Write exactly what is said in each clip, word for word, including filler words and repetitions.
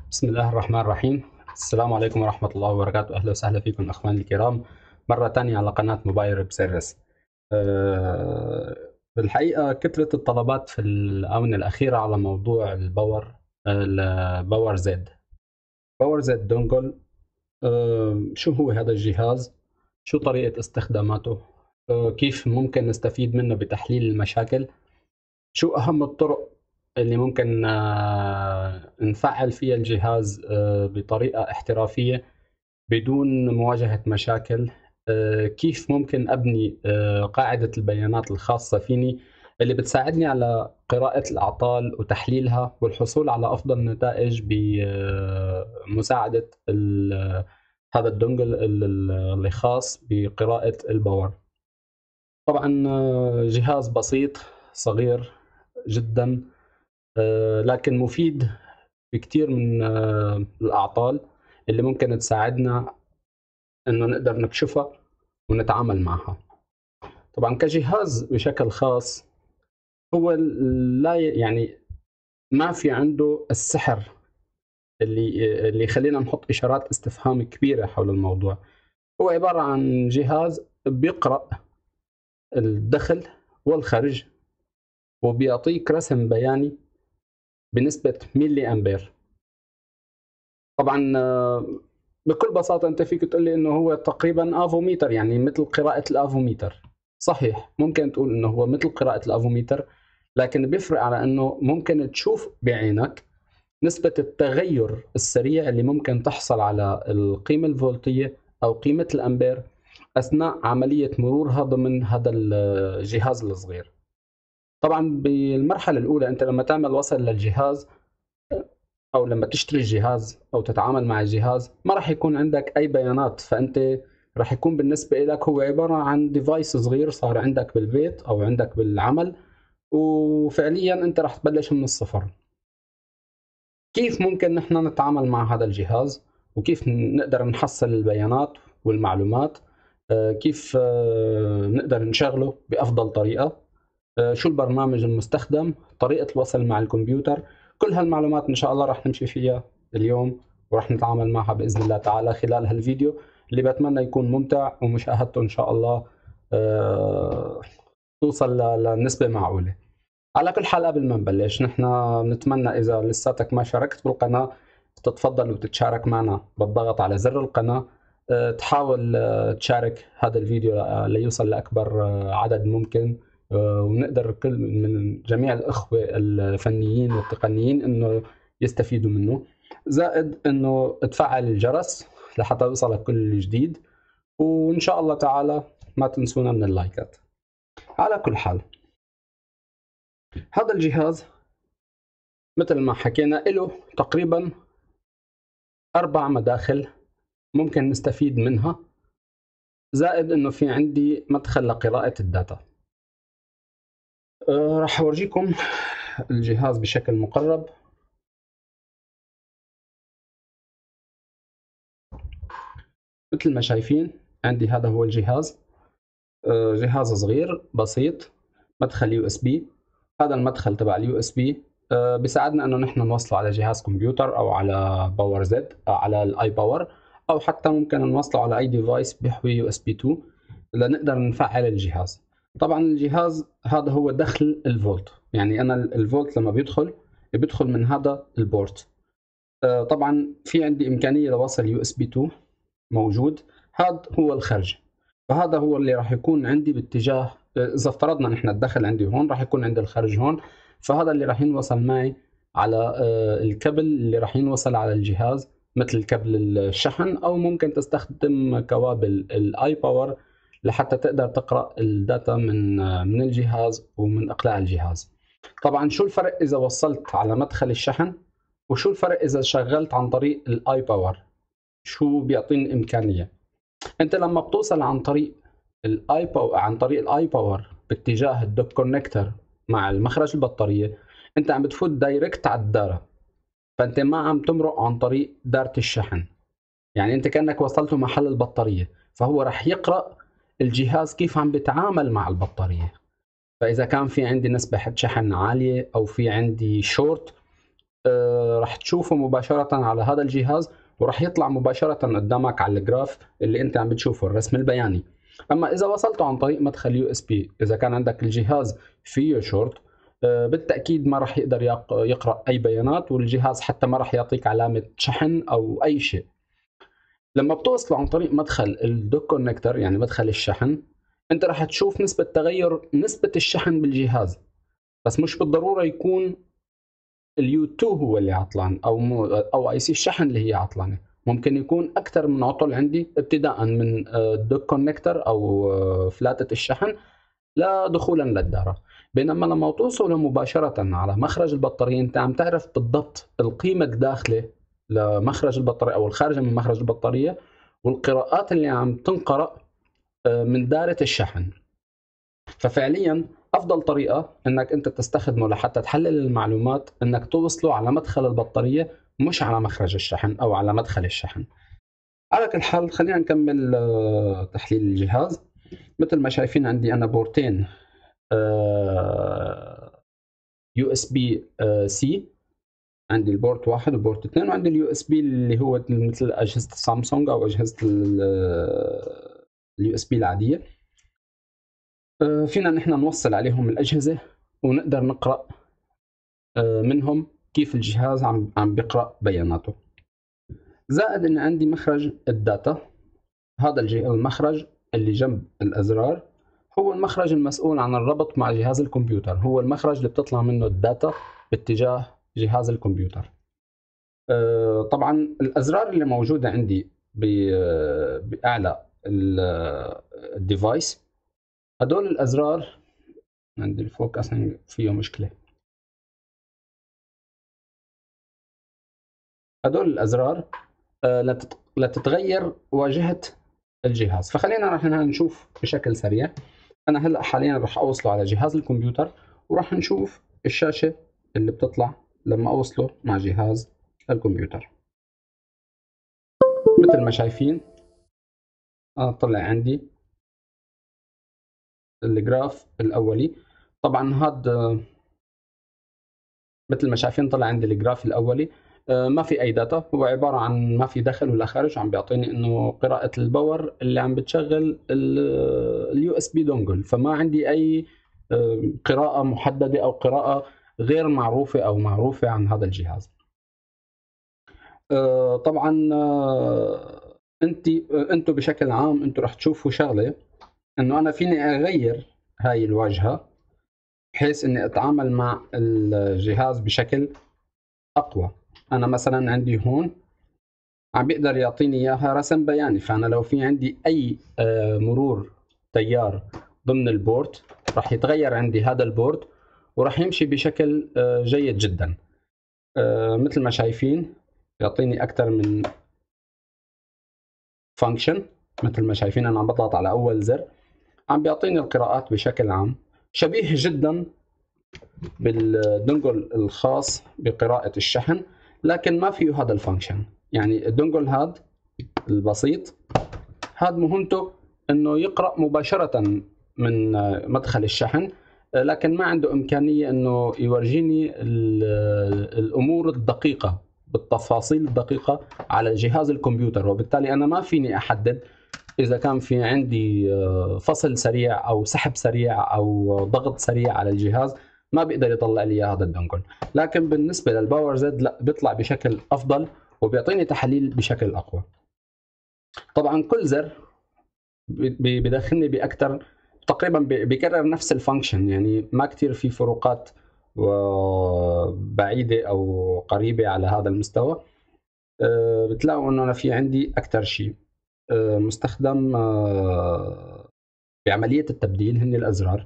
بسم الله الرحمن الرحيم. السلام عليكم ورحمة الله وبركاته. أهلا وسهلا فيكم أخواني الكرام مرة تانية على قناة موبايل ويب سيرفيس. أه بالحقيقة كثرة الطلبات في الآونة الأخيرة على موضوع الباور الباور زد باور زد دونجل. أه شو هو هذا الجهاز؟ شو طريقة استخداماته؟ أه كيف ممكن نستفيد منه بتحليل المشاكل؟ شو أهم الطرق اللي ممكن آه، نفعل فيها الجهاز آه، بطريقة احترافية بدون مواجهة مشاكل؟ آه، كيف ممكن أبني آه، قاعدة البيانات الخاصة فيني اللي بتساعدني على قراءة الأعطال وتحليلها والحصول على أفضل نتائج بمساعدة هذا الدونجل اللي خاص بقراءة الباور. طبعا آه، جهاز بسيط صغير جدا، آه، لكن مفيد بكثير من آه، الأعطال اللي ممكن تساعدنا إنه نقدر نكشفها ونتعامل معها. طبعا كجهاز بشكل خاص هو لا ي- يعني ما في عنده السحر اللي اللي يخلينا نحط إشارات استفهام كبيرة حول الموضوع. هو عبارة عن جهاز بيقرأ الدخل والخرج وبيعطيك رسم بياني بنسبة ملي أمبير. طبعا آه، بكل بساطة أنت فيك تقول لي إنه هو تقريبا افوميتر، يعني مثل قراءة الافوميتر. صحيح، ممكن تقول إنه هو مثل قراءة الافوميتر، لكن بيفرق على إنه ممكن تشوف بعينك نسبة التغير السريع اللي ممكن تحصل على القيمة الفولتية أو قيمة الأمبير أثناء عملية مرورها ضمن هذا الجهاز الصغير. طبعا بالمرحلة الأولى أنت لما تعمل وصل للجهاز او لما تشتري الجهاز او تتعامل مع الجهاز ما راح يكون عندك اي بيانات، فانت راح يكون بالنسبة لك هو عبارة عن ديفايس صغير صار عندك بالبيت او عندك بالعمل، وفعليا انت راح تبلش من الصفر. كيف ممكن نحن نتعامل مع هذا الجهاز وكيف نقدر نحصل البيانات والمعلومات؟ آه، كيف آه، نقدر نشغله بأفضل طريقة؟ آه، شو البرنامج المستخدم؟ طريقة الوصل مع الكمبيوتر؟ كل هالمعلومات إن شاء الله راح نمشي فيها اليوم وراح نتعامل معها بإذن الله تعالى خلال هالفيديو اللي بتمنى يكون ممتع ومشاهدته إن شاء الله آه، توصل ل- لنسبة معقولة. على كل حال قبل ما نبلش نحن نتمنى إذا لساتك ما شاركت بالقناة تتفضل وتتشارك معنا بالضغط على زر القناة. آه، تحاول آه، تشارك هذا الفيديو آه، ليوصل لأكبر آه، عدد ممكن، آه، ونقدر كل من جميع الأخوة الفنيين والتقنيين إنه يستفيدوا منه. زائد إنه تفعل الجرس لحتى يوصلك كل جديد، وإن شاء الله تعالى ما تنسونا من اللايكات. على كل حال هذا الجهاز مثل ما حكينا له تقريبا أربع مداخل ممكن نستفيد منها، زائد إنه في عندي مدخل لقراءة الداتا. أه راح أورجيكم الجهاز بشكل مقرب. مثل ما شايفين عندي هذا هو الجهاز. أه جهاز صغير بسيط، مدخل يو اس بي. هذا المدخل تبع اليو اس بي أه بيساعدنا انه نحن نوصله على جهاز كمبيوتر او على باور زد أو على الاي باور، او حتى ممكن نوصله على اي ديفايس بيحوي يو اس بي اثنين لنقدر نفعل الجهاز. طبعا الجهاز هذا هو دخل الفولت، يعني انا الفولت لما بيدخل بيدخل من هذا البورت. أه طبعا في عندي امكانيه لوصل يو اس بي اثنين موجود. هذا هو الخرج، فهذا هو اللي راح يكون عندي باتجاه، اذا افترضنا نحن الدخل عندي هون راح يكون عندي الخرج هون، فهذا اللي راح ينوصل معي على آه، الكابل اللي راح ينوصل على الجهاز مثل كابل الشحن، او ممكن تستخدم كوابل الاي باور لحتى تقدر تقرا الداتا من آه، من الجهاز ومن اقلاع الجهاز. طبعا شو الفرق اذا وصلت على مدخل الشحن وشو الفرق اذا شغلت عن طريق الاي باور؟ شو بيعطيني امكانيه؟ انت لما بتوصل عن طريق الاي باور عن طريق الاي باور باتجاه الدوك كونكتر مع المخرج البطاريه، انت عم بتفوت دايركت على الداره، فانت ما عم تمرق عن طريق داره الشحن. يعني انت كانك وصلته محل البطاريه، فهو راح يقرا الجهاز كيف عم بيتعامل مع البطاريه. فاذا كان في عندي نسبه شحن عاليه او في عندي شورت، آه، راح تشوفه مباشرة على هذا الجهاز، وراح يطلع مباشرة قدامك على الجراف اللي انت عم بتشوفه، الرسم البياني. اما اذا وصلته عن طريق مدخل يو اس بي، اذا كان عندك الجهاز فيه شورت، آه، بالتأكيد ما راح يقدر يقرأ اي بيانات، والجهاز حتى ما راح يعطيك علامة شحن او اي شيء. لما بتوصله عن طريق مدخل الدوك كونكتر، يعني مدخل الشحن، انت راح تشوف نسبة تغير نسبة الشحن بالجهاز، بس مش بالضرورة يكون اليو اثنين هو اللي عطلان، او مو او اي سي الشحن اللي هي عطلانه. ممكن يكون اكثر من عطل عندي، ابتداء من الدوك كونكتر او فلاتة الشحن لدخولا للدارة. بينما لما توصل مباشرة على مخرج البطارية، انت عم تعرف بالضبط القيمة الداخلة لمخرج البطارية او الخارجة من مخرج البطارية، والقراءات اللي عم تنقرأ من دارة الشحن. ففعليا افضل طريقه انك انت تستخدمه لحتى تحلل المعلومات انك توصله على مدخل البطاريه، مش على مخرج الشحن او على مدخل الشحن. على كل حال، خلينا نكمل تحليل الجهاز. مثل ما شايفين عندي انا بورتين يو اس بي سي، عندي البورت واحد وبورت اثنين، وعندي اليو اس بي اللي هو مثل اجهزه السامسونج او اجهزه اليو اس بي العاديه. فينا نحن نوصل عليهم الأجهزة ونقدر نقرأ منهم كيف الجهاز عم عم بيقرأ بياناته. زائد إن عندي مخرج الداتا. هذا المخرج اللي جنب الأزرار هو المخرج المسؤول عن الربط مع جهاز الكمبيوتر، هو المخرج اللي بتطلع منه الداتا باتجاه جهاز الكمبيوتر. طبعا الأزرار اللي موجودة عندي بأعلى الديفايس، هدول الأزرار عندي الفوكسنج فيه مشكلة. هدول الأزرار لتتغير واجهة الجهاز. فخلينا راح نشوف بشكل سريع. أنا هلأ حاليا راح أوصله على جهاز الكمبيوتر، وراح نشوف الشاشة اللي بتطلع لما أوصله مع جهاز الكمبيوتر. مثل ما شايفين أنا طلع عندي الجراف الأولي. طبعا هذا مثل ما شايفين طلع عندي الجراف الأولي، ما في اي داتا، هو عباره عن ما في دخل ولا خارج. عم بيعطيني انه قراءه الباور اللي عم بتشغل اليو اس بي دونجل، فما عندي اي قراءه محدده او قراءه غير معروفه او معروفه عن هذا الجهاز. طبعا انت انتم بشكل عام انتم رح تشوفوا شغله، انه انا فيني اغير هاي الواجهه بحيث اني اتعامل مع الجهاز بشكل اقوى. انا مثلا عندي هون عم بيقدر يعطيني اياها رسم بياني، فانا لو في عندي اي مرور تيار ضمن البورت راح يتغير عندي هذا البورت وراح يمشي بشكل جيد جدا. مثل ما شايفين يعطيني اكثر من فانكشن. مثل ما شايفين انا عم بضغط على اول زر عم بيعطيني القراءات بشكل عام، شبيه جدا بالدونجل الخاص بقراءة الشحن، لكن ما فيه هذا الفانكشن. يعني الدونجل هذا البسيط هذا مهمته انه يقرأ مباشرة من مدخل الشحن، لكن ما عنده امكانية انه يورجيني الامور الدقيقة بالتفاصيل الدقيقة على جهاز الكمبيوتر. وبالتالي انا ما فيني احدد اذا كان في عندي فصل سريع او سحب سريع او ضغط سريع على الجهاز، ما بيقدر يطلع لي هذا الدونجل. لكن بالنسبة للباور زد لا، بيطلع بشكل افضل وبيعطيني تحليل بشكل اقوى. طبعا كل زر بدخلني باكثر، تقريبا بيكرر نفس الفانكشن، يعني ما كثير في فروقات بعيده او قريبه على هذا المستوى. بتلاقوا انه انا في عندي اكثر شيء مستخدم بعمليه التبديل هن الازرار.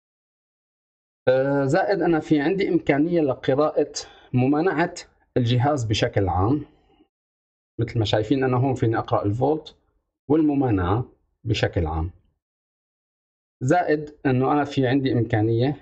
زائد انا في عندي امكانيه لقراءه ممانعه الجهاز بشكل عام. مثل ما شايفين انا هون فيني اقرا الفولت والممانعه بشكل عام. زائد انه انا في عندي امكانيه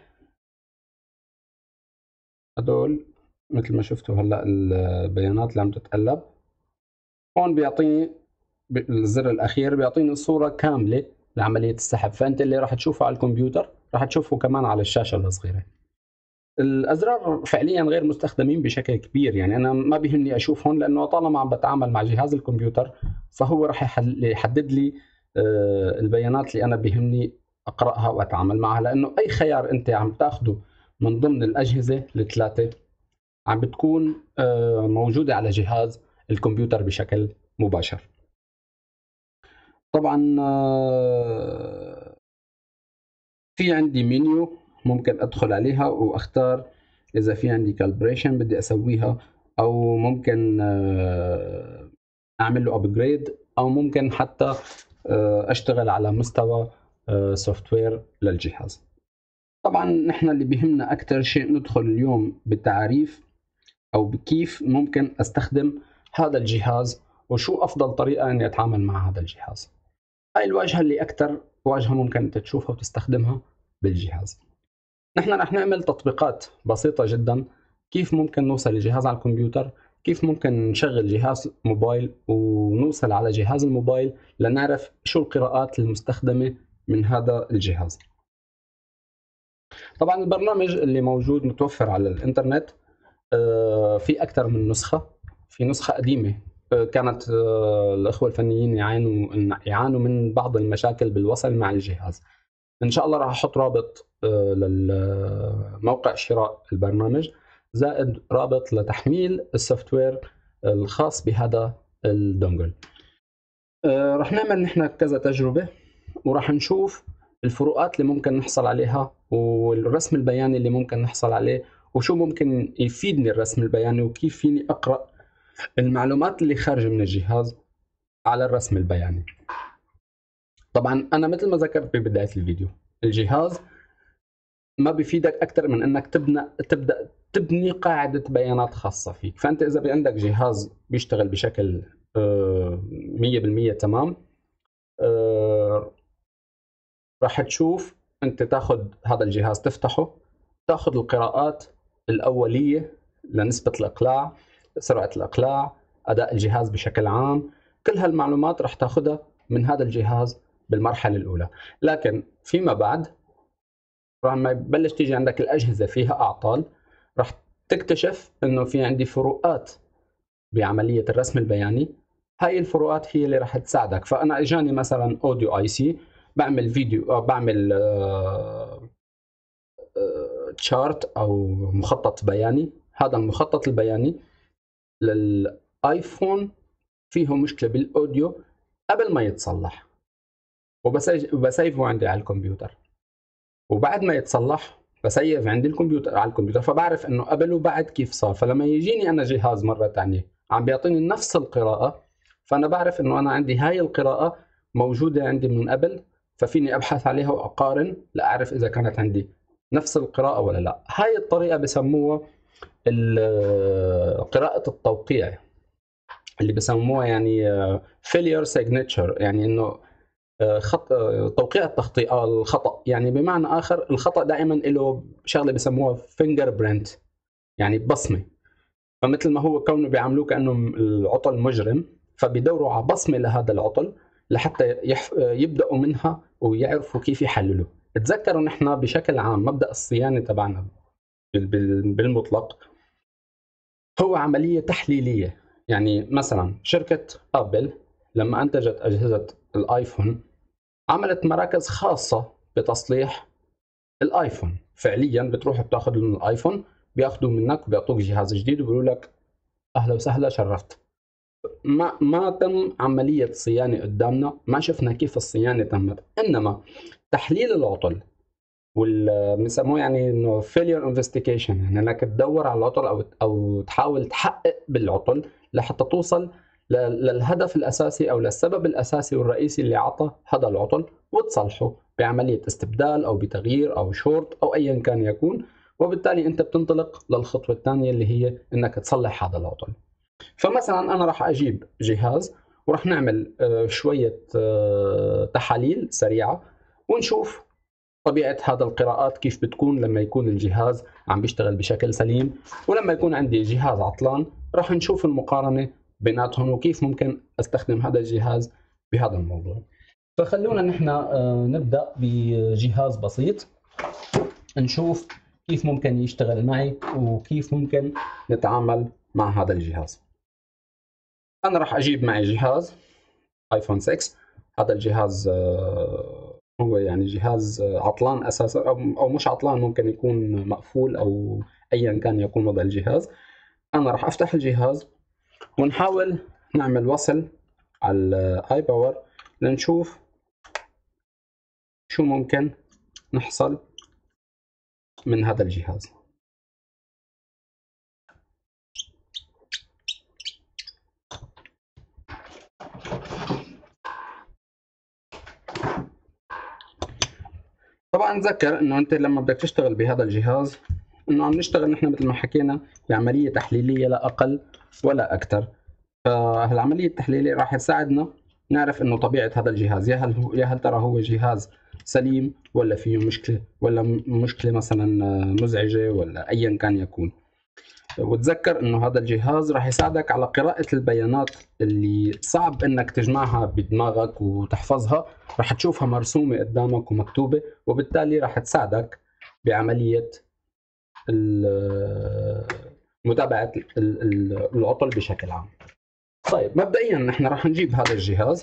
هدول مثل ما شفتوا هلا البيانات اللي عم تتقلب هون بيعطيني الزر الاخير بيعطيني صوره كامله لعمليه السحب، فانت اللي راح تشوفه على الكمبيوتر راح تشوفه كمان على الشاشه الصغيره. الازرار فعليا غير مستخدمين بشكل كبير، يعني انا ما بيهمني اشوفهم لانه طالما عم بتعامل مع جهاز الكمبيوتر فهو راح يحدد لي البيانات اللي انا بيهمني اقراها واتعامل معها، لانه اي خيار انت عم تاخده من ضمن الاجهزه الثلاثه عم بتكون موجوده على جهاز الكمبيوتر بشكل مباشر. طبعا في عندي منيو ممكن ادخل عليها واختار اذا في عندي كالبريشن بدي اسويها، او ممكن اعمل له ابجريد، او ممكن حتى اشتغل على مستوى سوفت وير للجهاز. طبعا نحن اللي بيهمنا اكثر شيء ندخل اليوم بالتعريف او بكيف ممكن استخدم هذا الجهاز وشو افضل طريقه اني اتعامل مع هذا الجهاز. هاي الواجهه اللي اكثر واجهه ممكن انت تشوفها وتستخدمها بالجهاز. نحن رح نعمل تطبيقات بسيطه جدا كيف ممكن نوصل لجهاز على الكمبيوتر، كيف ممكن نشغل جهاز موبايل ونوصل على جهاز الموبايل لنعرف شو القراءات المستخدمه من هذا الجهاز. طبعا البرنامج اللي موجود متوفر على الانترنت في اكثر من نسخه. في نسخه قديمه كانت الاخوه الفنيين يعانوا يعانوا من بعض المشاكل بالوصل مع الجهاز. ان شاء الله راح احط رابط للموقع شراء البرنامج زائد رابط لتحميل السوفت وير الخاص بهذا الدونجل. راح نعمل نحن كذا تجربه وراح نشوف الفروقات اللي ممكن نحصل عليها والرسم البياني اللي ممكن نحصل عليه وشو ممكن يفيدني الرسم البياني وكيف فيني اقرا المعلومات اللي خارجه من الجهاز على الرسم البياني. طبعا انا مثل ما ذكرت ببدايه الفيديو الجهاز ما بيفيدك اكثر من انك تبنى تبدا تبني قاعده بيانات خاصه فيك. فانت اذا عندك جهاز بيشتغل بشكل مية بالمية تمام، راح تشوف انت تاخذ هذا الجهاز تفتحه تاخذ القراءات الاوليه لنسبه الاقلاع، سرعه الاقلاع، اداء الجهاز بشكل عام، كل هالمعلومات راح تاخذها من هذا الجهاز بالمرحله الاولى. لكن فيما بعد راح ما يبلش تيجي عندك الاجهزه فيها اعطال راح تكتشف انه في عندي فروقات بعمليه الرسم البياني. هاي الفروقات هي اللي راح تساعدك. فانا اجاني مثلا اوديو اي سي بعمل فيديو بعمل تشارت او مخطط بياني. هذا المخطط البياني للايفون فيه مشكله بالاوديو قبل ما يتصلح وبسيفه عندي على الكمبيوتر، وبعد ما يتصلح بسيف عندي الكمبيوتر على الكمبيوتر فبعرف انه قبل وبعد كيف صار. فلما يجيني انا جهاز مره ثانيه عم بيعطيني نفس القراءه فانا بعرف انه انا عندي هاي القراءه موجوده عندي من قبل، ففيني ابحث عليها واقارن لاعرف اذا كانت عندي نفس القراءه ولا لا. هاي الطريقه بسموها قراءه التوقيع اللي بسموها يعني failure signature، يعني انه خط توقيع التخطيط الخطا. يعني بمعنى اخر الخطا دائما له شغله بسموها فينجر برنت يعني بصمه. فمثل ما هو كونه بيعاملوه كانه العطل مجرم فبيدوروا على بصمه لهذا العطل لحتى يحف... يبداوا منها ويعرفوا كيف يحللوا. تذكروا نحن بشكل عام مبدا الصيانه تبعنا بالمطلق هو عمليه تحليليه. يعني مثلا شركه ابل لما انتجت اجهزه الايفون عملت مراكز خاصه بتصليح الايفون. فعليا بتروح بتاخذ من الايفون بياخذوا منك وبيعطوك جهاز جديد وبيقولوا لك اهلا وسهلا شرفت. ما ما تم عمليه صيانه قدامنا، ما شفنا كيف الصيانه تمت، انما تحليل العطل وال بنسموه يعني انه فيلير انفستيجيشن، يعني انك تدور على العطل او او تحاول تحقق بالعطل لحتى توصل للهدف الاساسي او للسبب الاساسي والرئيسي اللي عطى هذا العطل وتصلحه بعمليه استبدال او بتغيير او شورت او ايا كان يكون. وبالتالي انت بتنطلق للخطوه الثانيه اللي هي انك تصلح هذا العطل. فمثلا انا راح اجيب جهاز وراح نعمل شويه تحاليل سريعه ونشوف طبيعه هذا القراءات كيف بتكون لما يكون الجهاز عم بيشتغل بشكل سليم ولما يكون عندي جهاز عطلان. راح نشوف المقارنه بيناتهم وكيف ممكن استخدم هذا الجهاز بهذا الموضوع. فخلونا نحن نبدا بجهاز بسيط نشوف كيف ممكن يشتغل معي وكيف ممكن نتعامل مع هذا الجهاز. أنا راح أجيب معي جهاز آيفون ستة. هذا الجهاز هو يعني جهاز عطلان أساسا أو مش عطلان، ممكن يكون مقفول أو أيا كان يكون وضع الجهاز. أنا راح أفتح الجهاز ونحاول نعمل وصل على الآي باور لنشوف شو ممكن نحصل من هذا الجهاز. طبعا تذكر انه انت لما بدك تشتغل بهذا الجهاز انه عم نشتغل نحن مثل ما حكينا بعمليه تحليليه لا اقل ولا اكثر. فالعمليه التحليليه راح تساعدنا نعرف انه طبيعه هذا الجهاز، يا هل هو يا هل ترى هو جهاز سليم ولا فيه مشكله، ولا مشكله مثلا مزعجه ولا ايا كان يكون. وتذكر انه هذا الجهاز راح يساعدك على قراءة البيانات اللي صعب انك تجمعها بدماغك وتحفظها، راح تشوفها مرسومة قدامك ومكتوبة، وبالتالي راح تساعدك بعملية متابعة العطل بشكل عام. طيب مبدئيا نحن راح نجيب هذا الجهاز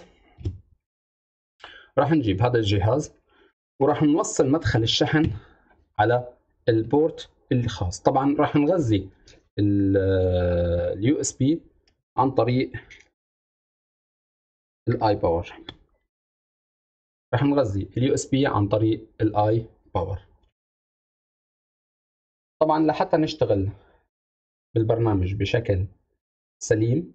راح نجيب هذا الجهاز وراح نوصل مدخل الشحن على البورت اللي خاص. طبعا راح نغذي اليو اس بي عن طريق الاي باور. راح نغذي اليو اس بي عن طريق الاي باور. طبعا لحتى نشتغل بالبرنامج بشكل سليم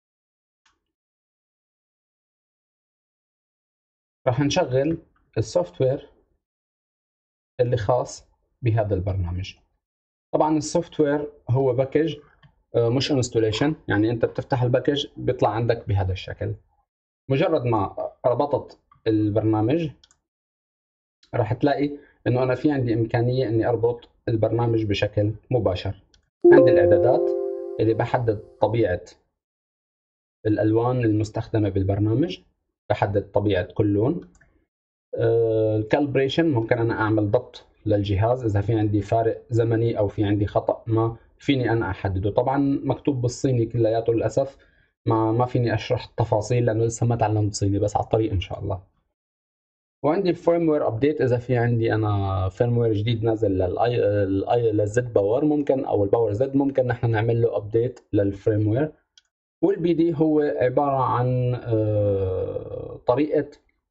راح نشغل السوفت وير اللي خاص بهذا البرنامج. طبعا السوفت وير هو باكج مش انستوليشن، يعني انت بتفتح الباكج بيطلع عندك بهذا الشكل. مجرد ما ربطت البرنامج راح تلاقي انه انا في عندي امكانيه اني اربط البرنامج بشكل مباشر. عندي الاعدادات اللي بحدد طبيعه الالوان المستخدمه بالبرنامج، بحدد طبيعه كل لون. الكالبريشن ممكن انا اعمل ضبط للجهاز اذا في عندي فارق زمني او في عندي خطا ما فيني انا احدده. طبعا مكتوب بالصيني كلياته للاسف، ما ما فيني اشرح التفاصيل لانه لسه ما تعلمت صيني، بس على الطريق ان شاء الله. وعندي الفيرموير ابديت، اذا في عندي انا فيرموير جديد نازل للاي الاي للزد باور ممكن، او الباور زد ممكن نحن نعمل له ابديت للفيرموير. والبي دي هو عباره عن طريقه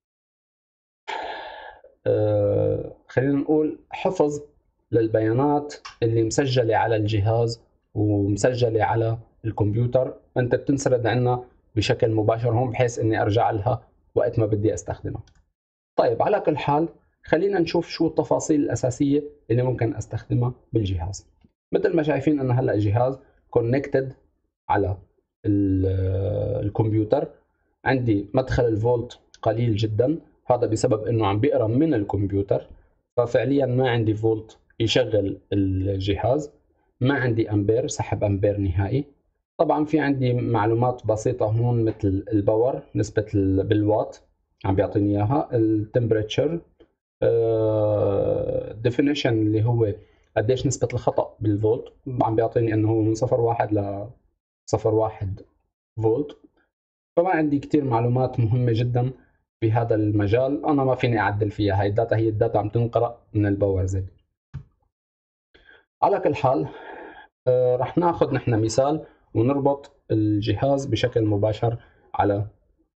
خلينا نقول حفظ للبيانات اللي مسجله على الجهاز ومسجله على الكمبيوتر، انت بتنسرد عنا بشكل مباشر هون بحيث اني ارجع لها وقت ما بدي استخدمها. طيب على كل حال خلينا نشوف شو التفاصيل الأساسية اللي ممكن أستخدمها بالجهاز. مثل ما شايفين أن هلأ الجهاز كونكتد على الكمبيوتر. عندي مدخل الفولت قليل جدا، هذا بسبب أنه عم بيقرأ من الكمبيوتر، ففعليا ما عندي فولت يشغل الجهاز. ما عندي أمبير، سحب أمبير نهائي. طبعا في عندي معلومات بسيطة هون مثل الباور، نسبة بالوات عم بيعطيني اياها، التمبريتشر، ديفينيشن اللي هو قديش نسبة الخطأ بالفولت، عم بيعطيني انه هو من صفر واحد ل صفر واحد فولت. طبعا عندي كتير معلومات مهمة جدا بهذا المجال انا ما فيني اعدل فيها، هاي الداتا هي الداتا عم تنقرأ من الباور زد. على كل حال رح ناخذ نحن مثال ونربط الجهاز بشكل مباشر على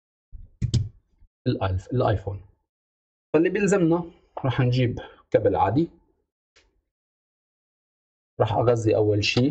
الايفون. فاللي بيلزمنا راح نجيب كابل عادي، راح اغذي اول شيء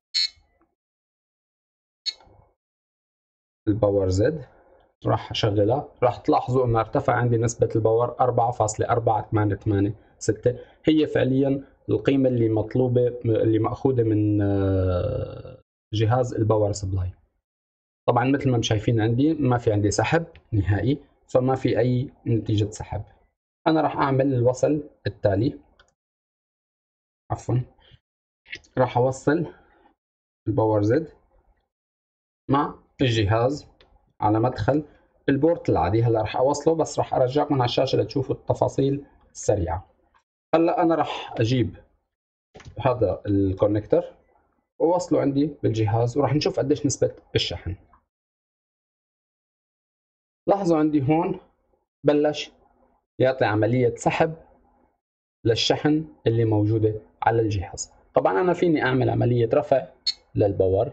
الباور زد، راح اشغلها. راح تلاحظوا انه ارتفع عندي نسبة الباور أربعة فاصلة أربعة ثمانية ثمانية ستة، هي فعليا القيمة اللي مطلوبة اللي مأخوذة من جهاز الباور سبلاي. طبعا مثل ما شايفين عندي ما في عندي سحب نهائي، فما في اي نتيجة سحب. انا راح اعمل الوصل التالي، عفوا راح اوصل الباور زد مع الجهاز على مدخل البورت العادي. هلا راح اوصله بس راح ارجعكم على الشاشة لتشوفوا التفاصيل السريعة. هلا انا راح اجيب هذا الكونكتر ووصله عندي بالجهاز، وراح نشوف قديش نسبة الشحن. لاحظوا عندي هون بلش يعطي عملية سحب للشحن اللي موجودة على الجهاز. طبعا أنا فيني أعمل عملية رفع للباور،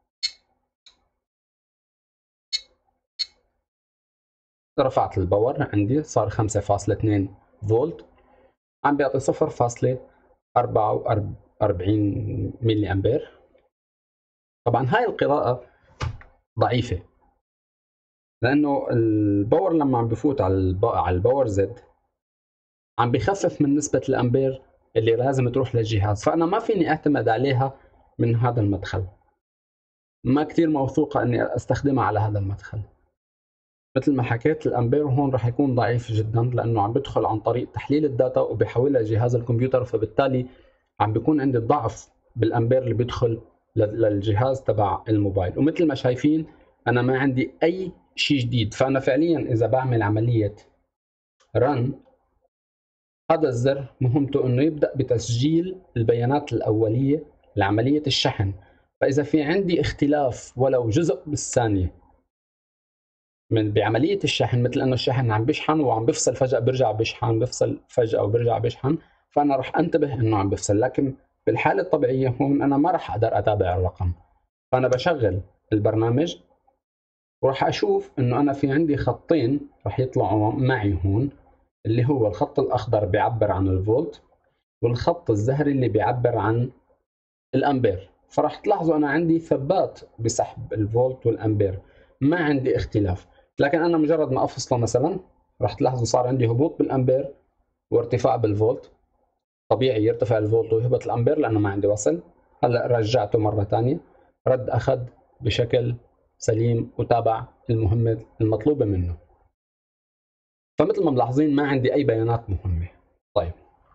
رفعت الباور عندي صار خمسة فاصلة اثنين فولت، عم بيعطي صفر فاصلة أربعة وأربعين ملي أمبير. طبعا هاي القراءة ضعيفة، لأنه الباور لما عم بفوت على على الباور زد عم بخفف من نسبة الأمبير اللي لازم تروح للجهاز، فأنا ما فيني أعتمد عليها من هذا المدخل، ما كتير موثوقة أني أستخدمها على هذا المدخل. مثل ما حكيت الأمبير هون راح يكون ضعيف جدا، لأنه عم بدخل عن طريق تحليل الداتا وبيحولها لجهاز الكمبيوتر، فبالتالي عم بيكون عندي ضعف بالأمبير اللي بيدخل للجهاز تبع الموبايل. ومثل ما شايفين أنا ما عندي أي شيء جديد، فأنا فعليا إذا بعمل عملية رن، هذا الزر مهمته انه يبدأ بتسجيل البيانات الأولية لعملية الشحن. فإذا في عندي اختلاف ولو جزء بالثانية من بعملية الشحن، مثل انه الشحن عم بيشحن وعم بفصل فجأة برجع بيشحن، بفصل فجأة وبرجع بيشحن، فأنا راح انتبه انه عم بفصل. لكن بالحالة الطبيعية هون انا ما راح اقدر اتابع الرقم، فأنا بشغل البرنامج وراح اشوف انه انا في عندي خطين راح يطلعوا معي هون، اللي هو الخط الأخضر بيعبر عن الفولت، والخط الزهري اللي بيعبر عن الأمبير. فراح تلاحظوا أنا عندي ثبات بسحب الفولت والأمبير، ما عندي اختلاف. لكن أنا مجرد ما أفصله مثلا راح تلاحظوا صار عندي هبوط بالأمبير وارتفاع بالفولت. طبيعي يرتفع الفولت ويهبط الأمبير لأنه ما عندي وصل. هلأ رجعته مرة ثانية، رد أخذ بشكل سليم وتابع المهمة المطلوبة منه. فمثل ما ملاحظين ما عندي أي بيانات مهمة. طيب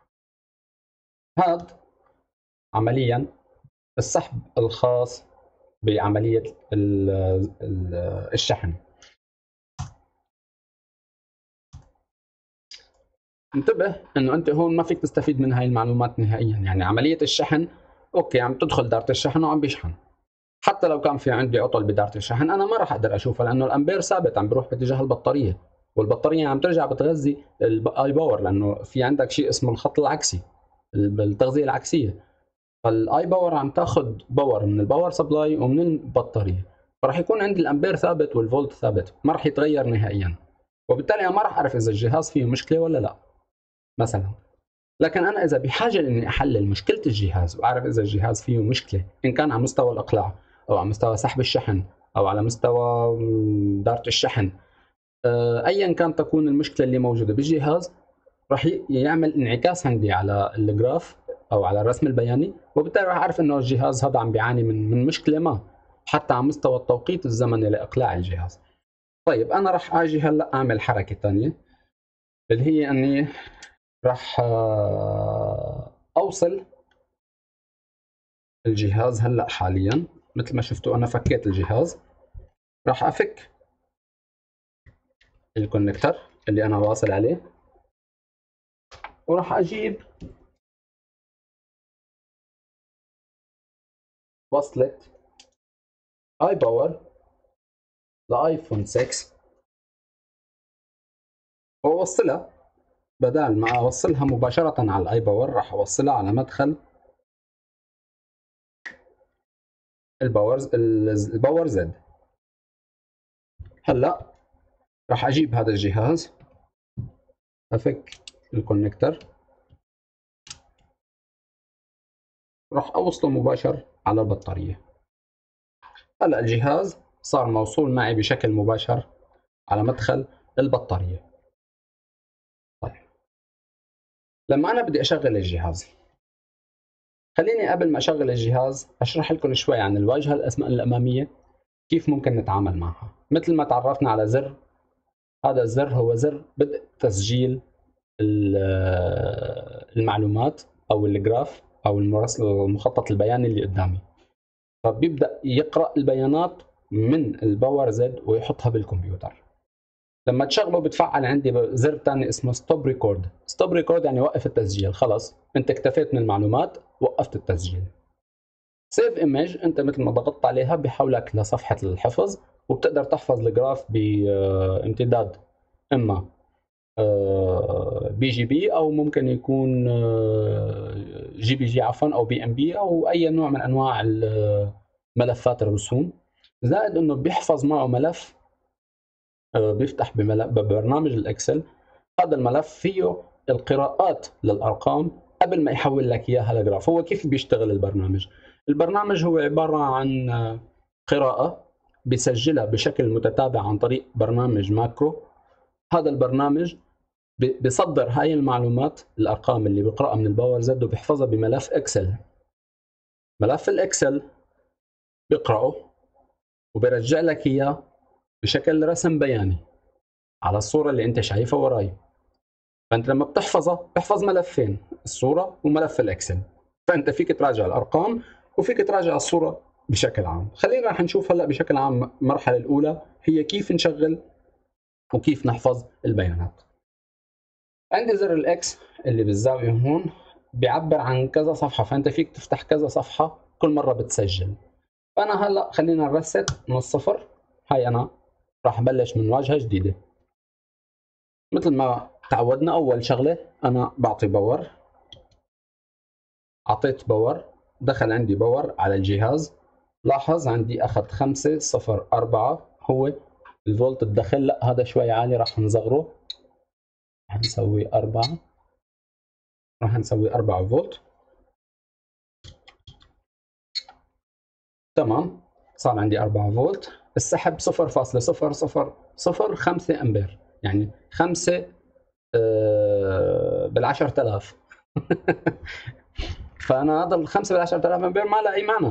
هذا عمليا السحب الخاص بعملية الشحن. انتبه انه انت هون ما فيك تستفيد من هاي المعلومات نهائيا. يعني عملية الشحن اوكي عم تدخل دارة الشحن وعم بيشحن، حتى لو كان في عندي عطل بدارة الشحن انا ما راح اقدر اشوفها، لانه الامبير ثابت عم بيروح باتجاه البطارية، والبطارية عم ترجع بتغذي الاي باور، لانه في عندك شيء اسمه الخط العكسي، التغذية العكسية. فالاي باور عم تاخذ باور من الباور سبلاي ومن البطارية، فراح يكون عندي الامبير ثابت والفولت ثابت، ما راح يتغير نهائيا. وبالتالي انا ما راح اعرف اذا الجهاز فيه مشكلة ولا لا مثلا. لكن انا اذا بحاجة اني احلل مشكلة الجهاز واعرف اذا الجهاز فيه مشكلة، ان كان على مستوى الاقلاع او على مستوى سحب الشحن او على مستوى دارة الشحن، ايا كان تكون المشكلة اللي موجودة بالجهاز، راح يعمل انعكاس عندي على الجراف او على الرسم البياني، وبالتالي راح اعرف انه الجهاز هذا عم بيعاني من من مشكله ما، حتى على مستوى التوقيت الزمني لاقلاع الجهاز. طيب انا راح اجي هلا اعمل حركه ثانيه، اللي هي اني راح اوصل الجهاز هلا حاليا. مثل ما شفتوا انا فكيت الجهاز، راح افك الكونكتر اللي انا واصل عليه، وراح اجيب وصلة اي باور لايفون ستة، واوصلها، بدال ما اوصلها مباشرة على الاي باور راح اوصلها على مدخل الباور الباور زد. هلا راح اجيب هذا الجهاز، افك الكونكتر، راح اوصله مباشر على البطارية. هلا الجهاز صار موصول معي بشكل مباشر على مدخل البطارية. طيب لما انا بدي اشغل الجهاز، خليني قبل ما اشغل الجهاز اشرح لكم شوي عن الواجهة الامامية، كيف ممكن نتعامل معها. مثل ما تعرفنا على زر، هذا الزر هو زر بدء تسجيل المعلومات او الجراف او المرسل المخطط البياني اللي قدامي، فبيبدا يقرا البيانات من الباور زد ويحطها بالكمبيوتر. لما تشغله بتفعل عندي زر ثاني اسمه ستوب ريكورد. ستوب ريكورد يعني وقف التسجيل، خلص انت اكتفيت من المعلومات، وقفت التسجيل. سيف ايمج انت مثل ما ضغطت عليها بحولك لصفحه الحفظ، وبتقدر تحفظ الجراف بامتداد اما بي جي بي او ممكن يكون جي بي جي عفوا او بي ام بي او اي نوع من انواع ملفات الرسوم. زائد انه بيحفظ معه ملف بيفتح ببرنامج الاكسل. هذا الملف فيه القراءات للارقام قبل ما يحول لك اياها لجراف. هو كيف بيشتغل البرنامج؟ البرنامج هو عباره عن قراءه بيسجلها بشكل متتابع عن طريق برنامج ماكرو. هذا البرنامج بيصدر هاي المعلومات، الارقام اللي بيقراها من الباور زد، وبيحفظها بملف اكسل. ملف الاكسل بيقراه وبيرجع لك اياه بشكل رسم بياني على الصوره اللي انت شايفها وراي. فانت لما بتحفظها بتحفظ ملفين، الصوره وملف الاكسل. فانت فيك تراجع الارقام وفيك تراجع الصوره بشكل عام. خلينا رح نشوف هلا بشكل عام المرحله الاولى هي كيف نشغل وكيف نحفظ البيانات. عندي زر الاكس اللي بالزاويه هون بيعبر عن كذا صفحه، فانت فيك تفتح كذا صفحه كل مره بتسجل. فانا هلا خلينا نرست من الصفر. هاي انا راح ابلش من واجهه جديده. مثل ما تعودنا اول شغله انا بعطي باور. اعطيت باور، دخل عندي باور على الجهاز. لاحظ عندي اخذ خمسة صفر أربعة هو الفولت الدخل. لا هذا شوي عالي، راح نصغره، راح نسوي أربعة، راح نسوي أربعة فولت. تمام، صار عندي أربعة فولت. السحب صفر فاصلة صفر صفر صفر خمسة امبير، يعني خمسة بالعشرة آلاف. فانا هذا الخمسة بالعشرة آلاف امبير ما له اي معنى.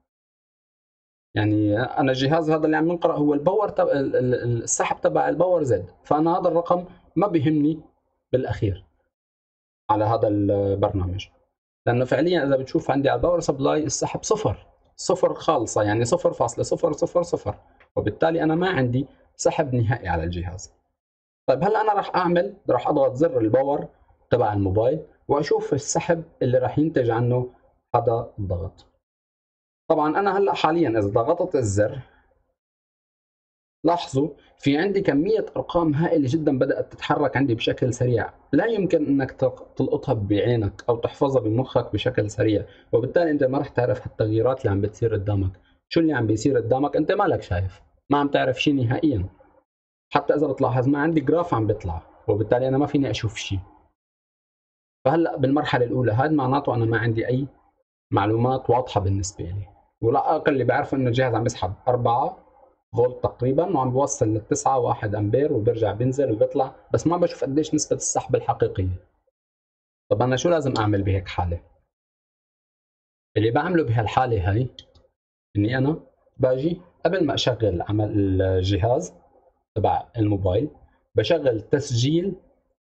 يعني انا الجهاز هذا اللي عم ينقرا هو الباور تب... السحب تبع الباور زد، فانا هذا الرقم ما بيهمني بالاخير على هذا البرنامج، لانه فعليا اذا بتشوف عندي على الباور سبلاي السحب صفر صفر خالصه، يعني صفر فاصلة صفر صفر صفر، وبالتالي انا ما عندي سحب نهائي على الجهاز. طيب هلا انا راح اعمل راح اضغط زر الباور تبع الموبايل واشوف السحب اللي راح ينتج عنه هذا الضغط. طبعا انا هلا حاليا اذا ضغطت الزر لاحظوا في عندي كمية أرقام هائلة جدا بدأت تتحرك عندي بشكل سريع، لا يمكن أنك تلقطها بعينك أو تحفظها بمخك بشكل سريع، وبالتالي أنت ما رح تعرف التغييرات اللي عم بتصير قدامك. شو اللي عم بيصير قدامك أنت مالك شايف، ما عم تعرف شيء نهائيا. حتى إذا بتلاحظ ما عندي جراف عم بيطلع، وبالتالي أنا ما فيني أشوف شيء. فهلأ بالمرحلة الأولى هذا معناته أنا ما عندي أي معلومات واضحة بالنسبة لي، ولا أقل اللي بعرفه إنه الجهاز عم يسحب أربعة فولت تقريبا وعم بوصل للتسعة واحد امبير وبيرجع بينزل وبيطلع، بس ما بشوف قديش نسبة السحب الحقيقية. طب انا شو لازم اعمل بهيك حالة؟ اللي بعمله بهالحالة هاي اني انا باجي قبل ما اشغل عمل الجهاز تبع الموبايل بشغل تسجيل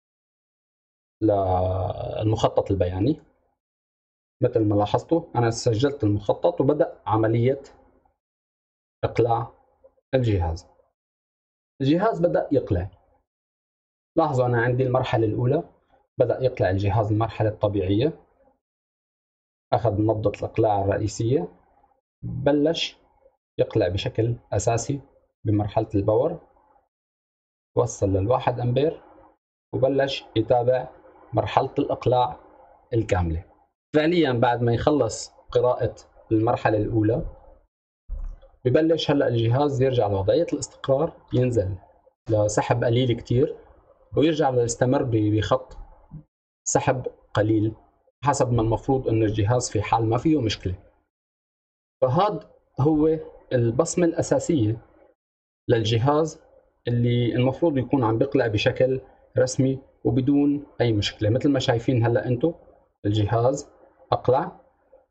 للمخطط البياني. مثل ما لاحظتوا انا سجلت المخطط وبدأ عملية اقلاع الجهاز. الجهاز بدأ يقلع. لاحظوا أنا عندي المرحلة الأولى بدأ يقلع الجهاز المرحلة الطبيعية، أخذ نبضة الإقلاع الرئيسية، بلش يقلع بشكل أساسي بمرحلة الباور، وصل للواحد أمبير وبلش يتابع مرحلة الإقلاع الكاملة. فعليا بعد ما يخلص قراءة المرحلة الأولى ببلش هلأ الجهاز يرجع لوضعية الاستقرار، ينزل لسحب قليل كتير ويرجع يستمر بخط سحب قليل حسب ما المفروض انه الجهاز في حال ما فيه مشكلة. فهذا هو البصمة الأساسية للجهاز اللي المفروض يكون عم بيقلع بشكل رسمي وبدون أي مشكلة. مثل ما شايفين هلا أنتم الجهاز أقلع.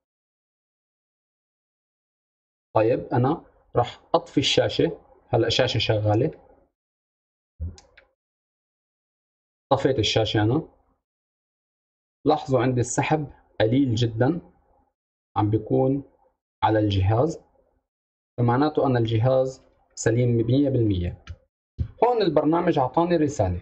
طيب أنا راح أطفي الشاشة. هلا الشاشة شغالة، طفيت الشاشة أنا. لاحظوا عندي السحب قليل جدا عم بيكون على الجهاز، فمعناته أن الجهاز سليم مية بالمية. هون هون البرنامج اعطاني رساله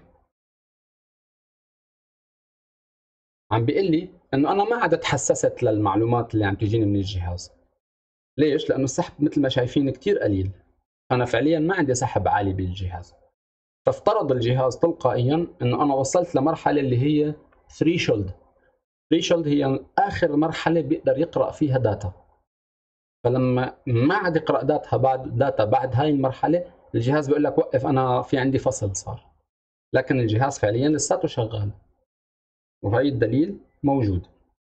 عم بيقول لي انه انا ما عاد تحسست للمعلومات اللي عم تجيني من الجهاز. ليش؟ لانه السحب مثل ما شايفين كثير قليل، انا فعليا ما عندي سحب عالي بالجهاز. فافترض الجهاز تلقائيا انه انا وصلت لمرحله اللي هي ثريشولد. ثريشولد هي اخر مرحله بيقدر يقرا فيها داتا. فلما ما عاد يقرا داتا بعد داتا بعد هاي المرحله، الجهاز بيقول لك وقف، انا في عندي فصل صار. لكن الجهاز فعليا لساته شغال، وهي الدليل موجود.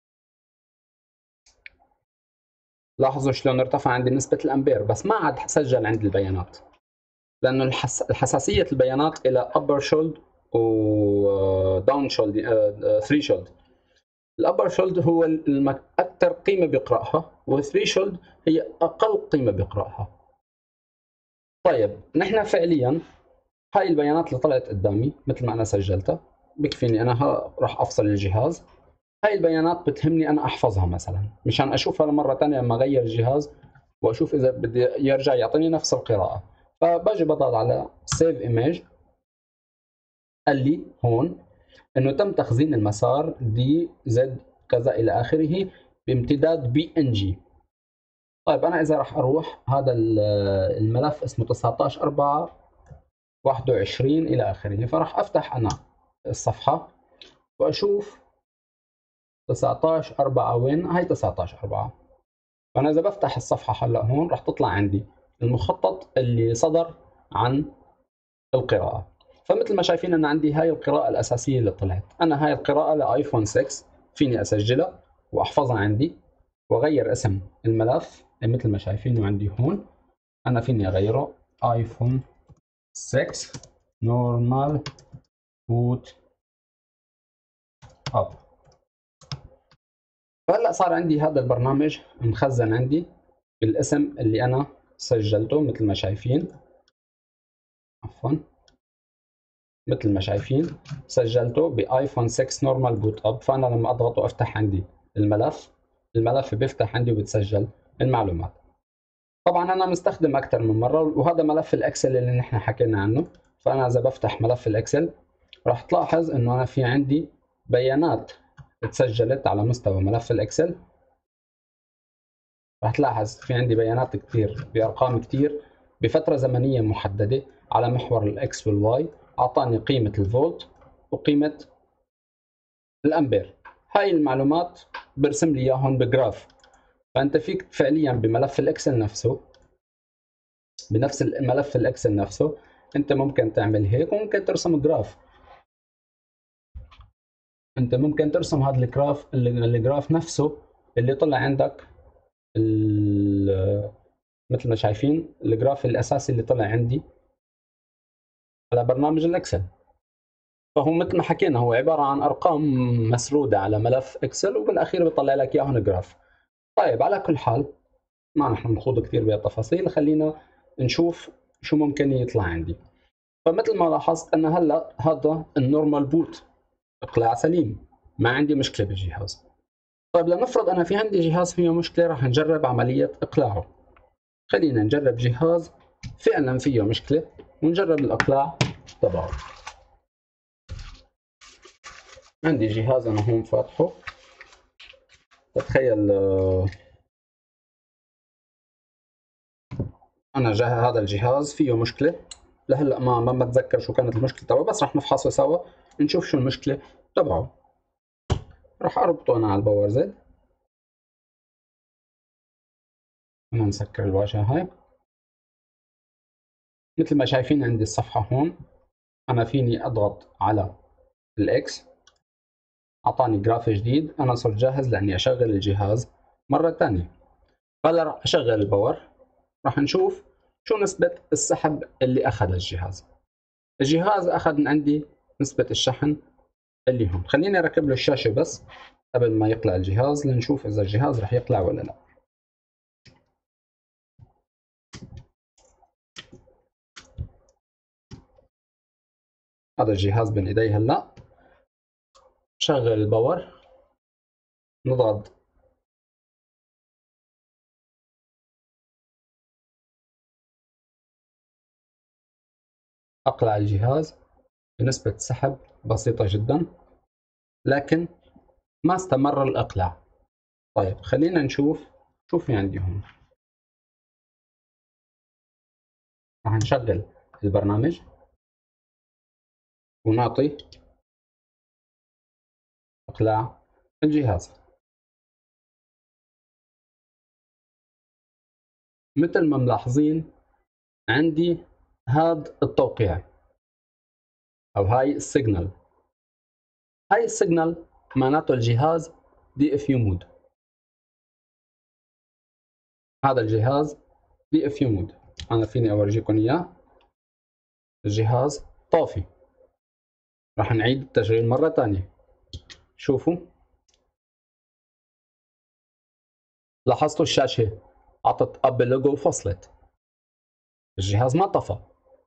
لاحظوا شلون ارتفع عندي نسبة الأمبير، بس ما عاد سجل عندي البيانات، لأنه الحس... الحساسية البيانات إلى upper should و down should threshold. الأبر شولد هو المك... أكثر قيمة بيقرأها، والثريشولد هي أقل قيمة بيقرأها. طيب نحن فعليا هاي البيانات اللي طلعت قدامي مثل ما أنا سجلتها بكفيني أنا ها راح أفصل الجهاز. هاي البيانات بتهمني أنا أحفظها مثلا مشان أشوفها مرة ثانية لما أغير الجهاز وأشوف إذا بدي يرجع يعطيني نفس القراءة. فباجي بضغط على سيف ايميج، قال لي هون إنه تم تخزين المسار دي زد كذا إلى آخره بامتداد بي إن جي. طيب أنا إذا راح أروح هذا الملف اسمه تسعة عشر أربعة واحد وعشرين إلى آخره، فراح أفتح أنا الصفحة وأشوف تسعة عشر أربعة وين. هاي تسعة عشر أربعة. فأنا إذا بفتح الصفحة هلا هون راح تطلع عندي المخطط اللي صدر عن القراءة. فمثل ما شايفين أنا عندي هاي القراءة الأساسية اللي طلعت. أنا هاي القراءة لآيفون ستة فيني أسجلها وأحفظها عندي وأغير اسم الملف مثل ما شايفينه عندي هون. أنا فيني أغيره آيفون ستة نورمال بوت أب. فهلا صار عندي هذا البرنامج مخزن عندي بالاسم اللي أنا سجلته مثل ما شايفين. عفوا مثل ما شايفين سجلته بايفون ستة نورمال بوت اب. فانا لما اضغط وافتح عندي الملف، الملف بيفتح عندي وبتسجل المعلومات. طبعا انا مستخدم اكثر من مره، وهذا ملف الاكسل اللي نحن حكينا عنه. فانا اذا بفتح ملف الاكسل راح تلاحظ انه انا في عندي بيانات تسجلت على مستوى ملف الاكسل. راح تلاحظ في عندي بيانات كثير بارقام كثير بفتره زمنيه محدده على محور الاكس والواي. اعطاني قيمه الفولت وقيمه الامبير. هاي المعلومات برسم لي اياهم بجراف. فانت فيك فعليا بملف الاكسل نفسه، بنفس الملف الاكسل نفسه انت ممكن تعمل هيك وممكن ترسم جراف. انت ممكن ترسم هذا الجراف الجراف نفسه اللي طلع عندك مثل ما شايفين الجراف الاساسي اللي طلع عندي على برنامج الاكسل. فهو مثل ما حكينا هو عباره عن ارقام مسروده على ملف اكسل وبالاخير بيطلع لك اياهم جراف. طيب على كل حال ما نحن نخوض كثير بالتفاصيل، خلينا نشوف شو ممكن يطلع عندي. فمثل ما لاحظت أنا هلا هذا النورمال بوت، اقلاع سليم، ما عندي مشكله بالجهاز. طيب لنفرض انا في عندي جهاز فيه مشكله، راح نجرب عمليه اقلاعه. خلينا نجرب جهاز فعلا فيه مشكله ونجرب الاقلاع تبعه. عندي جهاز انا هون فاتحه. تخيل انا جاه هذا الجهاز فيه مشكله، لهلا ما ما بتذكر شو كانت المشكله تبعه، بس راح نفحصه سوا نشوف شو المشكله تبعه. راح اربطه انا على الباور زد. انا نسكر الواجهه هاي. مثل ما شايفين عندي الصفحه هون، انا فيني اضغط على الاكس، اعطاني جراف جديد. انا صرت جاهز لاني اشغل الجهاز مره ثانيه. هلا راح اشغل الباور، راح نشوف شو نسبه السحب اللي اخذ الجهاز. الجهاز اخذ من عندي نسبه الشحن اللي هون. خليني اركب له الشاشه بس قبل ما يقلع الجهاز لنشوف اذا الجهاز راح يقلع ولا لا. هذا الجهاز بين ايدي هلا. شغل الباور، نضغط أقلع الجهاز بنسبة سحب بسيطة جدا، لكن ما استمر الإقلاع. طيب خلينا نشوف شو في عندي هون. راح نشغل البرنامج ونعطي إقلاع الجهاز. مثل ما ملاحظين عندي هذا التوقيع أو هاي السيجنال. هاي السيجنال معناته الجهاز دي اف يو مود. هذا الجهاز دي اف يو مود. أنا فيني أورجيكم إياه. الجهاز طافي. راح نعيد التشغيل مرة ثانية. شوفوا، لاحظتوا الشاشة عطت اب لوجو وفصلت. الجهاز ما طفى.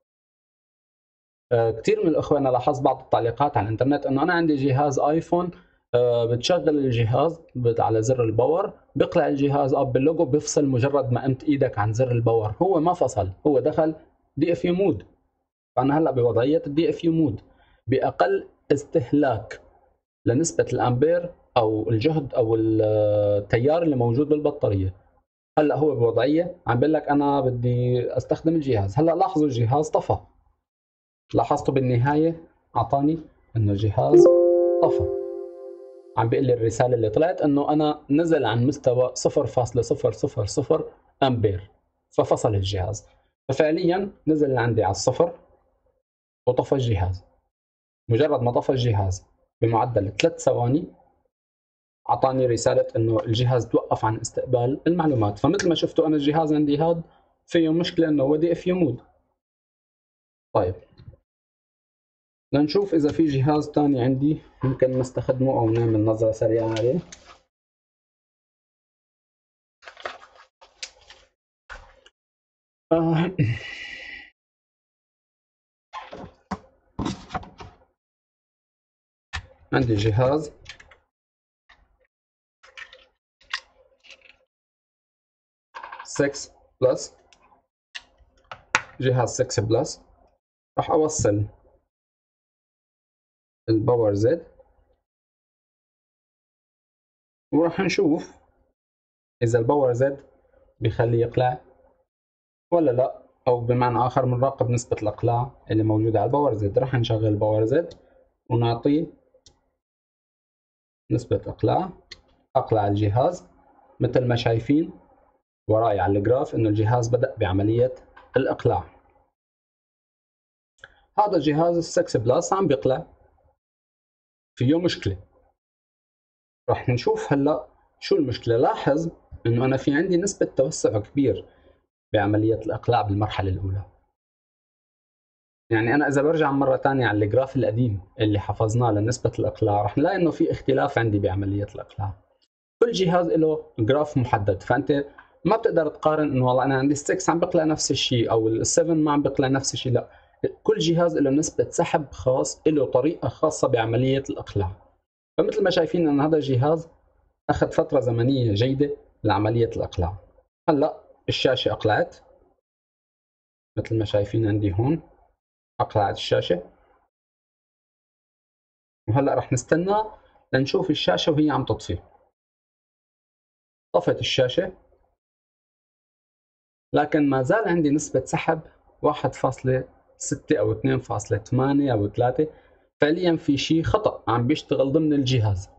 آه كثير من الاخوه انا لاحظت بعض التعليقات على الانترنت انه انا عندي جهاز ايفون، آه بتشغل الجهاز على زر الباور، بيقلع الجهاز اب اللوجو بيفصل مجرد ما قمت ايدك عن زر الباور. هو ما فصل، هو دخل دي اف يو مود. فانا هلا بوضعيه الدي اف يو مود باقل استهلاك لنسبه الامبير او الجهد او التيار اللي موجود بالبطاريه. هلا هو بوضعيه عم بقول لك انا بدي استخدم الجهاز. هلا لاحظوا الجهاز طفى. لاحظتوا بالنهايه اعطاني انه الجهاز طفى. عم بيقول لي الرساله اللي طلعت انه انا نزل عن مستوى صفر فاصلة صفر صفر صفر امبير ففصل الجهاز. ففعليا نزل عندي على الصفر وطفى الجهاز. مجرد ما طفى الجهاز بمعدل ثلاث ثواني اعطاني رساله انه الجهاز توقف عن استقبال المعلومات. فمثل ما شفتوا انا الجهاز عندي هذا فيه مشكله انه هو دي اف يو مود. طيب لنشوف اذا في جهاز ثاني عندي ممكن نستخدمه او نعمل نظره سريعه عليه. آه. عندي جهاز ستة بلس. جهاز ستة بلس راح اوصل الباور زد وراح نشوف اذا الباور زد بيخليه يقلع ولا لا، او بمعنى اخر بنراقب نسبه الاقلاع اللي موجوده على الباور زد. راح نشغل الباور زد ونعطيه نسبه اقلاع. اقلع الجهاز مثل ما شايفين وراي على الجراف انه الجهاز بدأ بعمليه الاقلاع. هذا الجهاز الستة بلس عم بيقلع، فيه مشكله. راح نشوف هلا شو المشكله. لاحظ انه انا في عندي نسبه توسع كبير بعمليه الاقلاع بالمرحله الاولى. يعني انا اذا برجع مره ثانيه على الجراف القديم اللي حفظناه لنسبه الاقلاع راح نلاقي انه في اختلاف عندي بعمليه الاقلاع. كل جهاز له جراف محدد، فانت ما بتقدر تقارن انه والله انا عندي ستة عم بقلع نفس الشيء او السبعة ما عم بقلع نفس الشيء. لا، كل جهاز له نسبه سحب خاص، له طريقه خاصه بعمليه الاقلاع. فمثل ما شايفين ان هذا الجهاز اخذ فتره زمنيه جيده لعمليه الاقلاع. هلا الشاشه اقلعت مثل ما شايفين عندي هون، اقلعت الشاشه. وهلا رح نستنى لنشوف الشاشه وهي عم تطفي. طفت الشاشه لكن ما زال عندي نسبه سحب واحد فاصلة ستة او اثنين فاصلة ثمانية او ثلاثة. فعليا في شيء خطا عم بيشتغل ضمن الجهاز.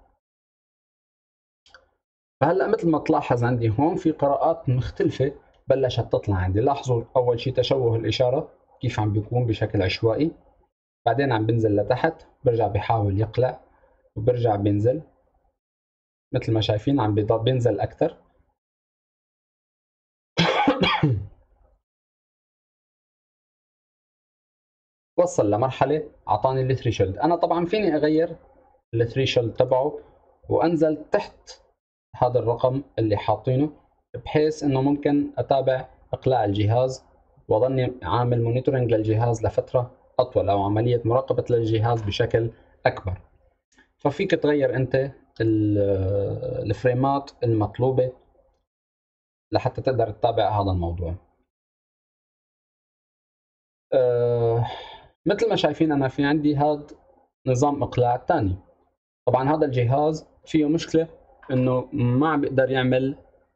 فهلا مثل ما تلاحظ عندي هون في قراءات مختلفه بلشت تطلع عندي. لاحظوا اول شيء تشوه الاشاره كيف عم بيكون بشكل عشوائي، بعدين عم بنزل لتحت، برجع بحاول يقلع وبرجع بينزل مثل ما شايفين عم بيضل بينزل اكثر. وصل لمرحله اعطاني الثريشولد. انا طبعا فيني اغير الثريشولد تبعه وانزل تحت هذا الرقم اللي حاطينه بحيث انه ممكن اتابع اقلاع الجهاز واظني عامل مونيتورنج للجهاز لفتره اطول او عمليه مراقبه للجهاز بشكل اكبر. ففيك تغير انت الفريمات المطلوبه لحتى تقدر تتابع هذا الموضوع. أه مثل ما شايفين أنا في عندي هذا نظام إقلاع تاني. طبعا هذا الجهاز فيه مشكلة إنه ما عم بيقدر يعمل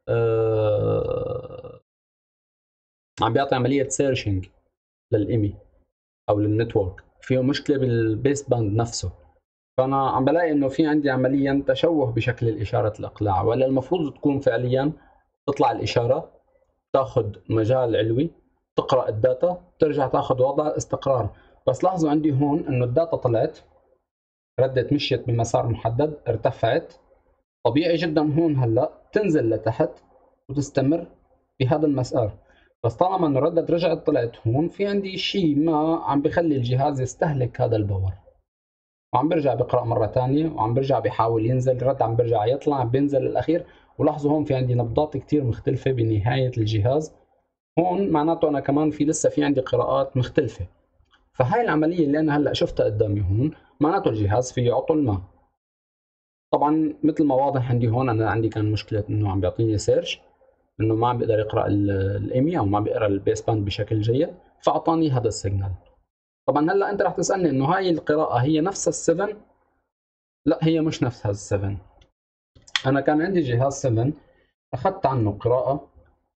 آه عم بيعطي عملية سيرشنج للإيمي أو للنتورك، فيه مشكلة بالبيس باند نفسه. فأنا عم بلاقي إنه في عندي عمليا تشوه بشكل الإشارة الإقلاع، ولا المفروض تكون فعليا تطلع الإشارة تاخذ مجال علوي تقرأ الداتا ترجع تاخذ وضع استقرار. بس لاحظوا عندي هون إنه الداتا طلعت ردت مشيت بمسار محدد ارتفعت، طبيعي جدا هون هلا تنزل لتحت وتستمر بهذا المسار. بس طالما انه ردت رجعت طلعت هون، في عندي شيء ما عم بخلي الجهاز يستهلك هذا الباور، وعم برجع بقرأ مرة ثانية وعم برجع بيحاول ينزل رد، عم برجع يطلع بينزل الأخير. ولاحظوا هون في عندي نبضات كتير مختلفة بنهاية الجهاز، هون معناته أنا كمان في لسه في عندي قراءات مختلفة. فهاي العملية اللي أنا هلأ شفتها قدامي هون معناته الجهاز فيه عطل ما. طبعا مثل ما واضح عندي هون أنا عندي كان مشكلة إنه عم بيعطيني سيرش، إنه ما عم بيقدر يقرأ الإيمي أو ما بيقرأ البيس باند بشكل جيد، فأعطاني هذا السيجنال. طبعا هلا أنت رح تسألني إنه هاي القراءة هي نفس السفن؟ لا، هي مش نفس هذا السفن. أنا كان عندي جهاز سفن أخذت عنه قراءة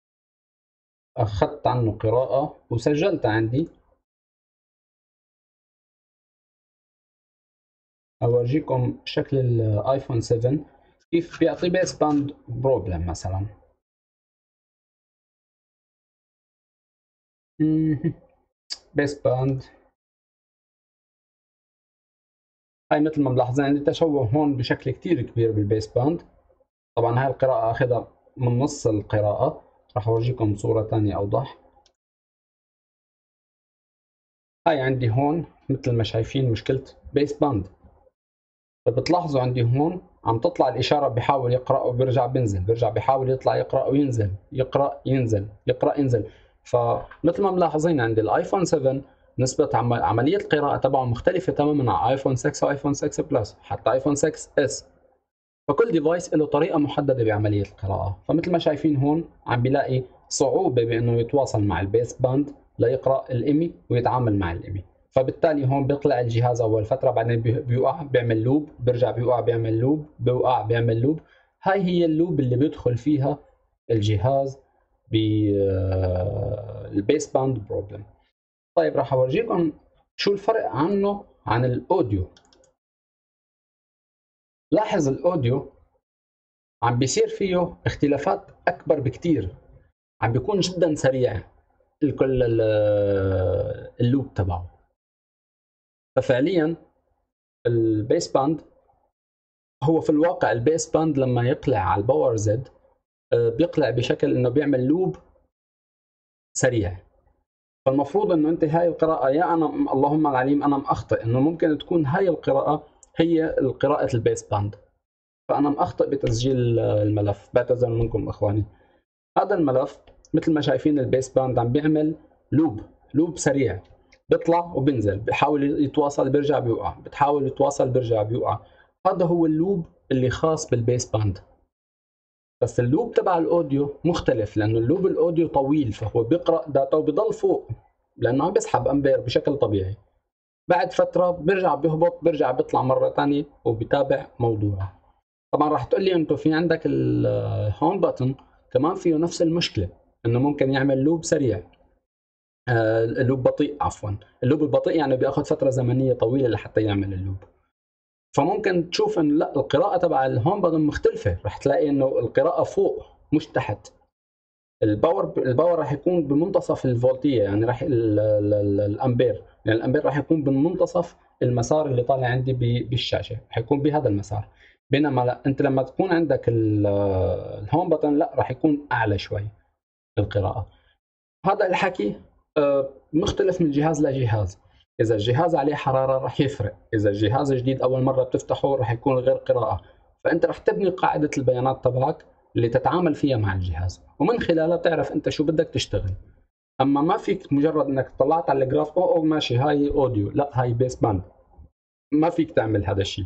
أخذت عنه قراءة وسجلتها عندي، أورجيكم شكل الآيفون سفن كيف بيعطي بيس باند بروبلم مثلا. بيس باند هاي مثل ما ملاحظين عندي تشوه هون بشكل كتير كبير بالبيس باند. طبعا هاي القراءة أخذها من نص القراءة، راح أورجيكم صورة ثانية أوضح. هاي عندي هون مثل ما شايفين مشكلة بيس باند. فبتلاحظوا عندي هون عم تطلع الإشارة بحاول يقرأ وبرجع بينزل، برجع بحاول يطلع يقرأ وينزل، يقرأ ينزل يقرأ ينزل. فمثل ما ملاحظين عند الآيفون سفن نسبة عملية القراءة تبعه مختلفة تماما عن آيفون ستة وآيفون ستة بلس حتى آيفون ستة اس. فكل ديفايس له طريقة محددة بعملية القراءة. فمثل ما شايفين هون عم بيلاقي صعوبة بأنه يتواصل مع البيس باند ليقرأ الإيمي ويتعامل مع الإيمي، فبالتالي هون بيقلع الجهاز أول فترة، بعدين بيوقع بيعمل لوب، بيرجع بيوقع بيعمل لوب، بيوقع بيعمل لوب. هاي هي اللوب اللي بيدخل فيها الجهاز بالبيس باند بروبلم. طيب راح أورجيكم شو الفرق عنه عن الأوديو. لاحظ الأوديو عم بيصير فيه اختلافات أكبر بكتير، عم بيكون جدا سريع الكل اللوب تبعه. ففعليا البيس باند هو في الواقع البيس باند لما يقلع على الباور زد بيقلع بشكل انه بيعمل لوب سريع. فالمفروض انه انت هاي القراءة، يا انا اللهم العليم انا مأخطئ انه ممكن تكون هاي القراءة هي قراءة البيس باند، فانا مأخطئ بتسجيل الملف، بعتذر منكم اخواني. هذا الملف مثل ما شايفين البيس باند عم بيعمل لوب لوب سريع، بيطلع وبينزل، بحاول يتواصل بيرجع بيوقع، بتحاول يتواصل بيرجع بيوقع. هذا هو اللوب اللي خاص بالبيس باند. بس اللوب تبع الاوديو مختلف، لانه اللوب الاوديو طويل فهو بيقرا داتا وبضل فوق لانه عم بيسحب امبير بشكل طبيعي. بعد فتره بيرجع بيهبط بيرجع بيطلع مره ثانيه وبيتابع موضوعه. طبعا راح تقول لي انت في عندك الهوم بutton كمان فيه نفس المشكله، انه ممكن يعمل لوب سريع، آه اللوب بطيء عفوا، اللوب البطيء يعني بياخذ فتره زمنيه طويله لحتى يعمل اللوب. فممكن تشوف ان لا القراءه تبع الهوم بutton مختلفه، راح تلاقي انه القراءه فوق مش تحت. الباور الباور راح يكون بمنتصف الفولتيه، يعني راح الامبير، يعني الامبير راح يكون بمنتصف المسار اللي طالع عندي بالشاشه، راح يكون بهذا المسار. بينما لا، انت لما تكون عندك الهوم بutton لا راح يكون اعلى شوي القراءه. هذا الحكي مختلف من جهاز لجهاز. اذا الجهاز عليه حراره راح يفرق، اذا الجهاز جديد اول مره بتفتحه راح يكون غير قراءه. فانت راح تبني قاعده البيانات تبعك اللي تتعامل فيها مع الجهاز، ومن خلالها تعرف انت شو بدك تشتغل. اما ما فيك مجرد انك طلعت على الجراف او, أو ماشي هاي اوديو، لا هاي بيس باند، ما فيك تعمل هذا الشيء.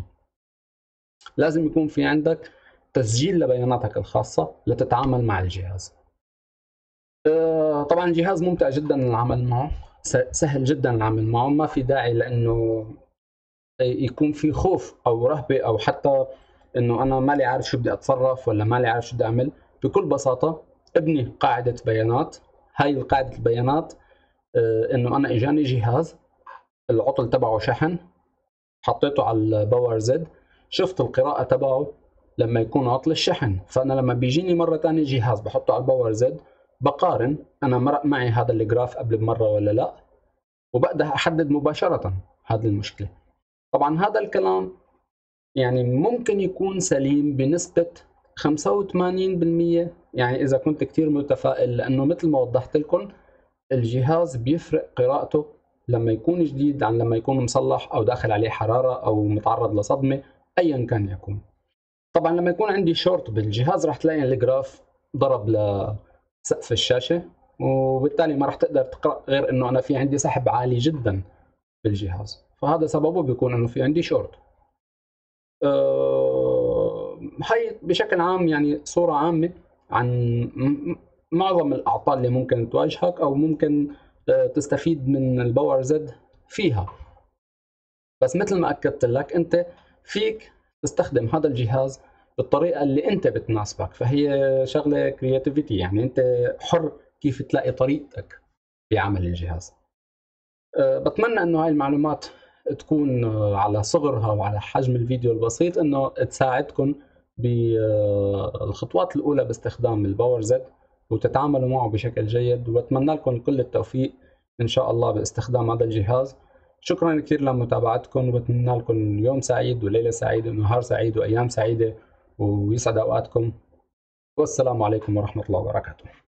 لازم يكون في عندك تسجيل لبياناتك الخاصه لتتعامل مع الجهاز. طبعا الجهاز ممتع جدا العمل معه، سهل جدا العمل معه، ما في داعي لانه يكون في خوف او رهبه او حتى انه انا مالي عارف شو بدي اتصرف ولا مالي عارف شو بدي اعمل. بكل بساطه ابني قاعده بيانات. هاي قاعده البيانات انه انا اجاني جهاز العطل تبعه شحن، حطيته على الباور زد، شفت القراءه تبعه لما يكون عطل الشحن. فانا لما بيجيني مره ثانيه جهاز بحطه على الباور زد، بقارن انا مرق معي هذا الجراف قبل بمره ولا لا، وبقدر احدد مباشره هذه المشكله. طبعا هذا الكلام يعني ممكن يكون سليم بنسبة خمسة وثمانين بالمئة، يعني إذا كنت كتير متفائل، لأنه مثل ما وضحت لكم الجهاز بيفرق قراءته لما يكون جديد عن لما يكون مصلح أو داخل عليه حرارة أو متعرض لصدمة أيا كان يكون. طبعا لما يكون عندي شورت بالجهاز راح تلاقي الجراف ضرب لسقف الشاشة، وبالتالي ما راح تقدر تقرأ غير إنه أنا في عندي سحب عالي جدا بالجهاز، فهذا سببه بيكون إنه في عندي شورت. هي بشكل عام يعني صورة عامة عن معظم الأعطال اللي ممكن تواجهك أو ممكن تستفيد من الباور زد فيها. بس مثل ما أكدت لك أنت فيك تستخدم هذا الجهاز بالطريقة اللي أنت بتناسبك، فهي شغلة كرياتيفيتي، يعني أنت حر كيف تلاقي طريقتك بعمل الجهاز. بتمنى أنه هاي المعلومات تكون على صغرها وعلى حجم الفيديو البسيط انه تساعدكم بالخطوات الاولى باستخدام الباور زد وتتعاملوا معه بشكل جيد، واتمنى لكم كل التوفيق ان شاء الله باستخدام هذا الجهاز. شكرا كثير لمتابعتكم، وبتمنى لكم يوم سعيد وليله سعيده ونهار سعيد وايام سعيده ويسعد اوقاتكم، والسلام عليكم ورحمه الله وبركاته.